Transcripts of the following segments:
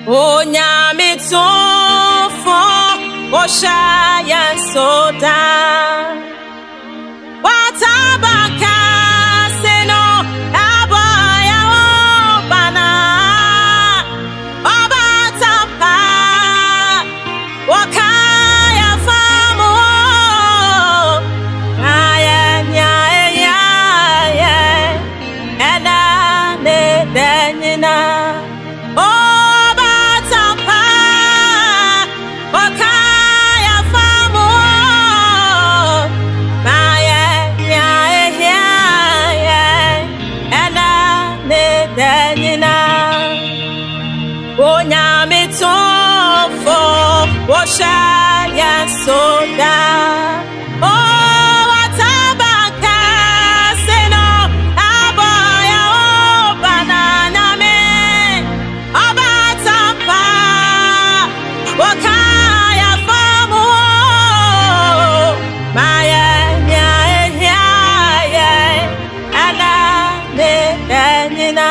Onyame tumfo oshaya soda watabaka seno abaya obana obatapa wakaya famu aya nya ya ena ne denina Onyame tumfo oshaya soda watabaka seno abaya obana name obatapa wakaya famu maya nya ana ne denina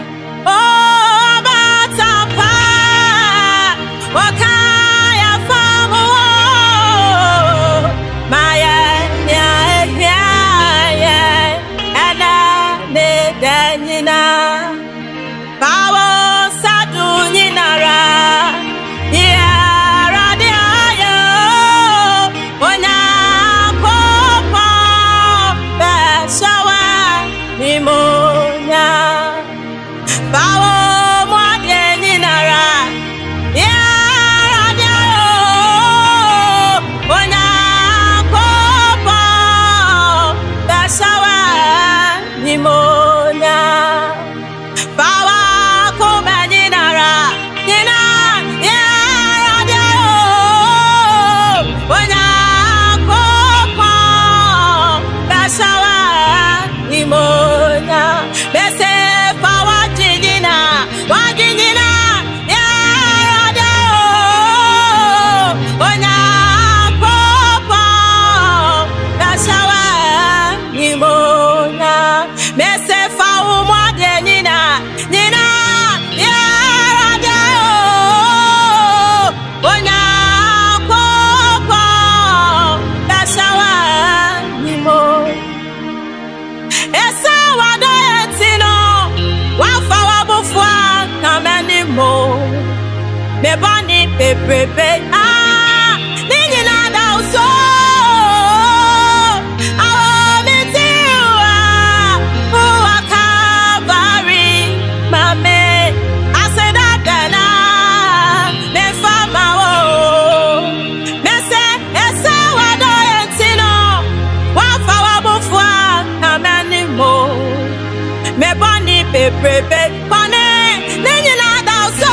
me bani pepepe nini na dauso metiwa uwakabari mame aseda dana me fama wo me se ese wado entino wafa wabufwa amani mo me bani pepepe bani nini na dauso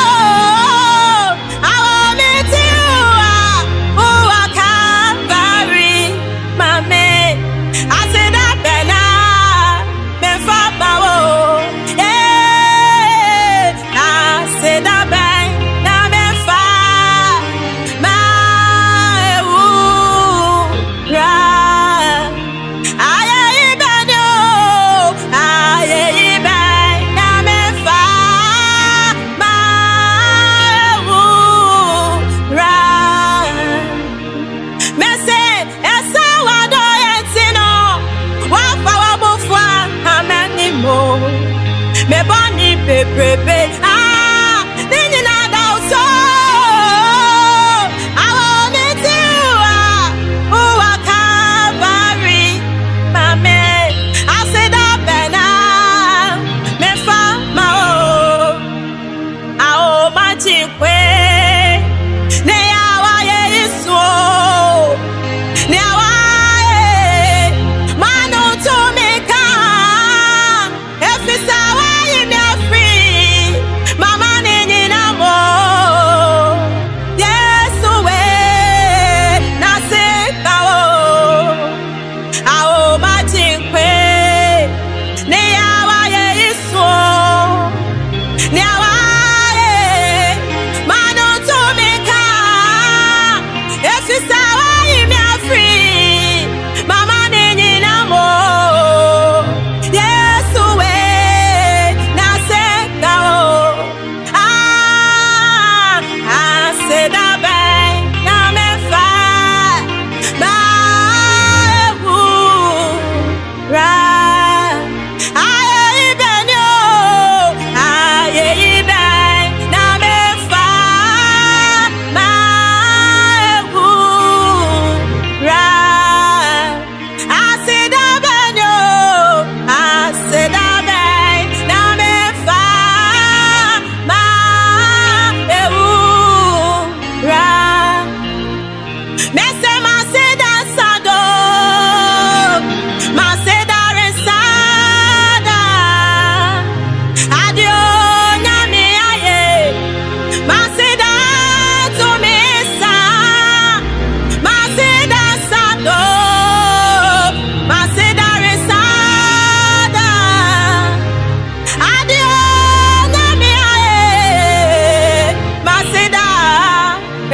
me bani pepepe nini na dauso metiwa uwakabari mame aseda bena me fama machikwe ne yawa yesu ne yawa manu tumika efisa free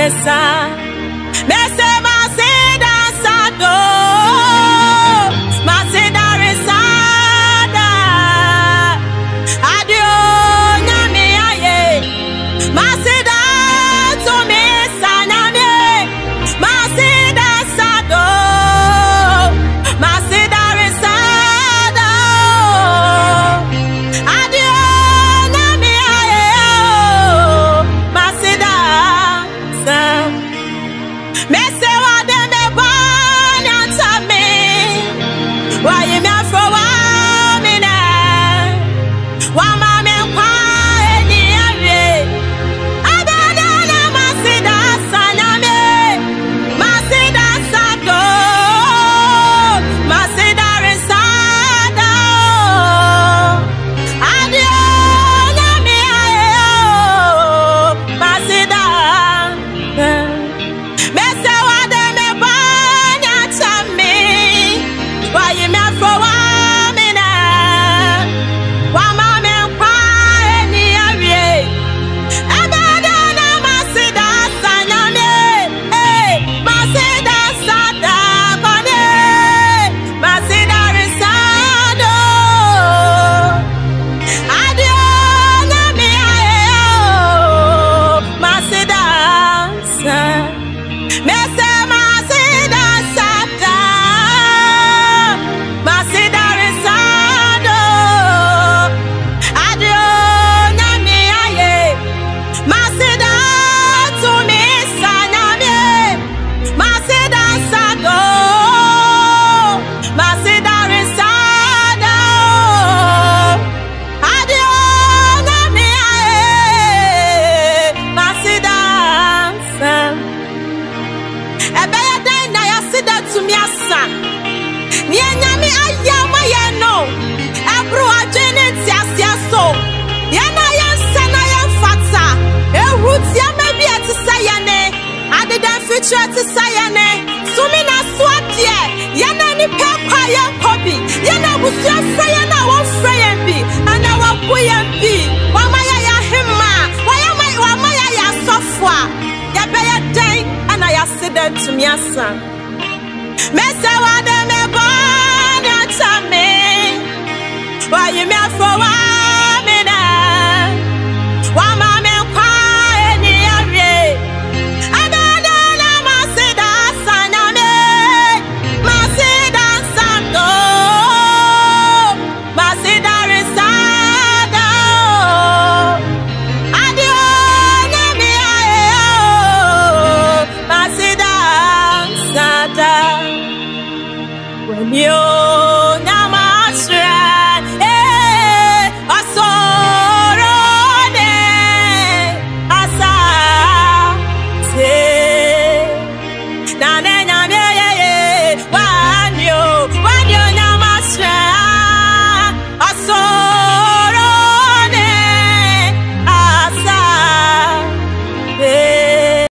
Mesa, Mesa, Masida Sado, Masida Resada, Adio Nami Aye, Masida to Mesa Nami, Masida Sado, Masida Resada, Adio Nami Aye, Masida. Mese wa de me banya tame wa ye me afro wa me na wa ma me kwa eni awe adada na masida sana me masida sado masida resada adio na me ayo masida to sayane sumina swatye yana ni pekwa ya kobi yana busia freya na wo freya bi ana wa kuya bi wa maya ya himma wa maya ya sofwa ya beya dai ana ya sida tumiasa mesa wa de me banya tame wa yemi afwa